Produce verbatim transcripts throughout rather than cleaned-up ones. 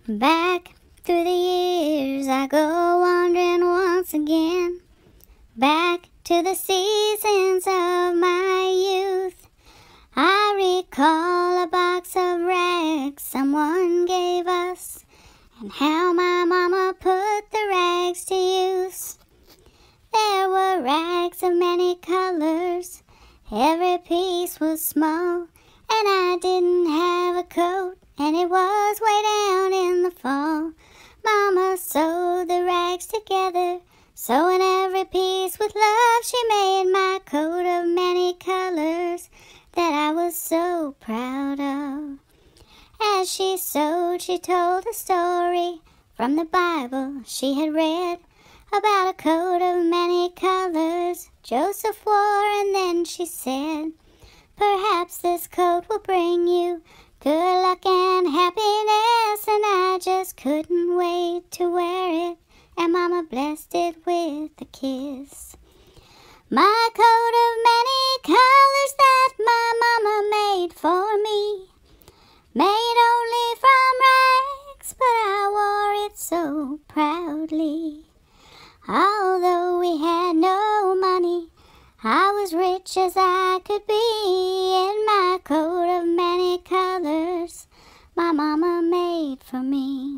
Back through the years I go wandering once again, back to the seasons of my youth. I recall a box of rags someone gave us, and how my mama put the rags to use. There were rags of many colors, every piece was small, and I didn't have a coat, and it was way down in the fall. Mama sewed the rags together, sewing every piece with love. She made my coat of many colors that I was so proud of. As she sewed, she told a story from the Bible she had read about a coat of many colors Joseph wore, and then she said, "Perhaps this coat will bring you good luck and happiness," and I just couldn't wait to wear it, and Mama blessed it with a kiss. My coat of many colors that my mama made for me, made only from rags, but I wore it so proudly. Although we had no money, I was rich as I could be in my coat of many colors my mama made for me.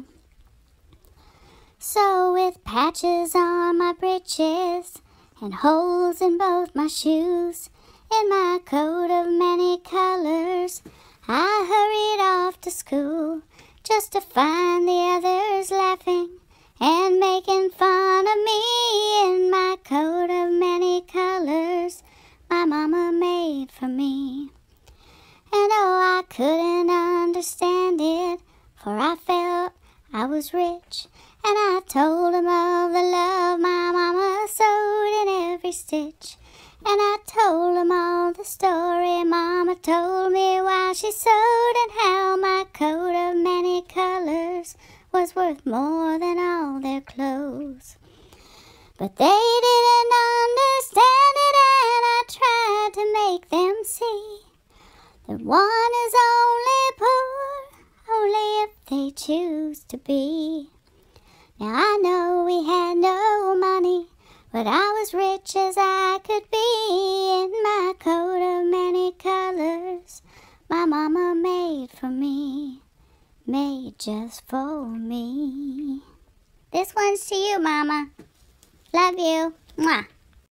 So with patches on my breeches and holes in both my shoes, in my coat of many colors, I hurried off to school, just to find the others laughing and making fun of me in my coat of many colors my mama made for me. And oh, I couldn't understand it, for I felt I was rich, and I told them of the love my mama sewed in every stitch. And I told them all the story Mama told me while she sewed, and how my coat of many colors was worth more than all their clothes. But they didn't understand it, and I tried to make them see that one is only poor only if they choose to be. Now I know we had no money, but I was rich as I could be in my coat of many colors my mama made for me, made just for me. This one's to you, Mama. Love you. Mwah.